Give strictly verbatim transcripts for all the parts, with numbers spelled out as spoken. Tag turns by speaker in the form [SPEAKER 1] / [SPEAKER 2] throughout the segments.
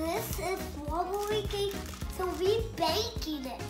[SPEAKER 1] this is wobbly cake, so we baking it.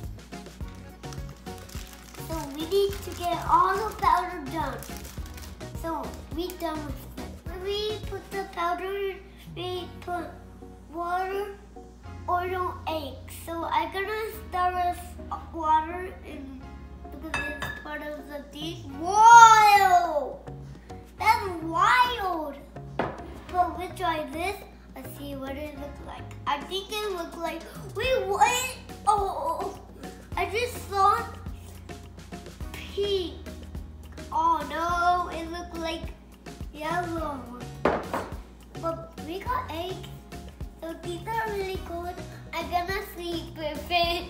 [SPEAKER 1] So we need to get all the powder done. So we done with it. When we put the powder, we put water, oil, eggs. So I'm gonna start with water in because it's part of the dish. Wow! That's wild! But we try this. Let's see what it looks like. I think it looks like, wait, what? Oh, I just saw pink. Oh no, it looked like yellow. But we got eggs, so these are really good. I'm gonna sleep with it.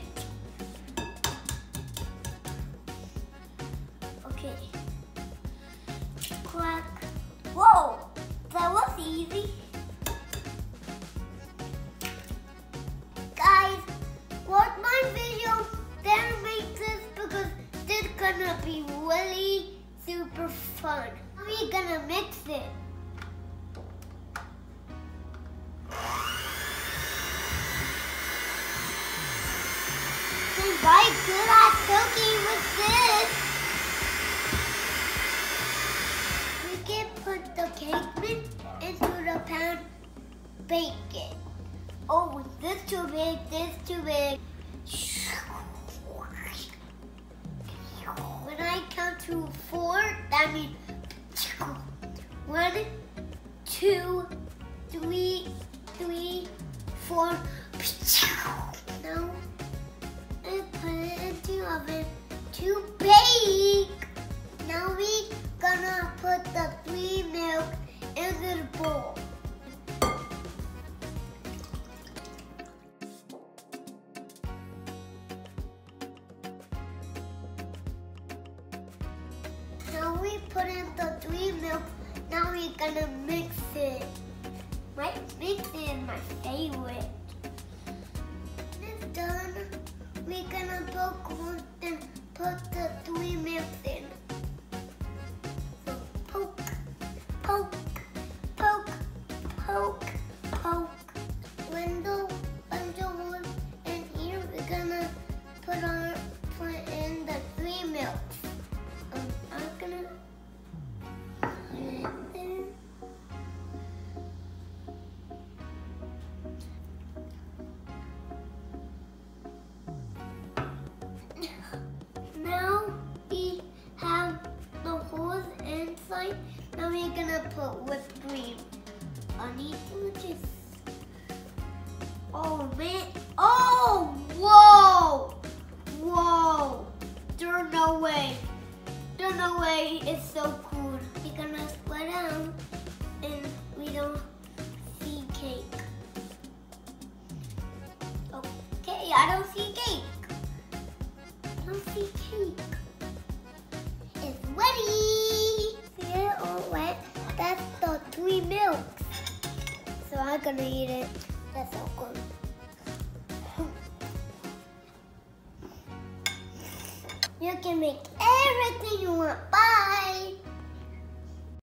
[SPEAKER 1] Okay. Crack. Whoa, that was easy. Guys, watch my video, then make this because this is gonna be really super fun. We're gonna mix it. I'm very good at cooking with this. We can put the cake mix into the pan, bake it. Oh, this too big, this too big. When I count to four, that means one, two, three, three, four. Now, I put it into the oven to bake. Now we gonna put the three milk into the bowl. Now we put in the three milk. Now we're gonna mix it. My mixing is my favorite. When it's done, we're gonna poke one and put the three milk in. So poke, poke, poke, poke, poke. When the when the one in here, we're gonna put on put in the three milks. Um, I'm gonna put it there. Now we have the holes inside. Now we're gonna put whipped cream on each of this. Oh man! Oh! Whoa! Whoa! There's no way. There's no way. It's so cool. We're gonna split out and we don't see cake. Okay, I don't see cake. I don't see cake. It's ready. See it all wet? That's the three milks. So I'm gonna eat it. That's so good. You can make everything you want. Bye.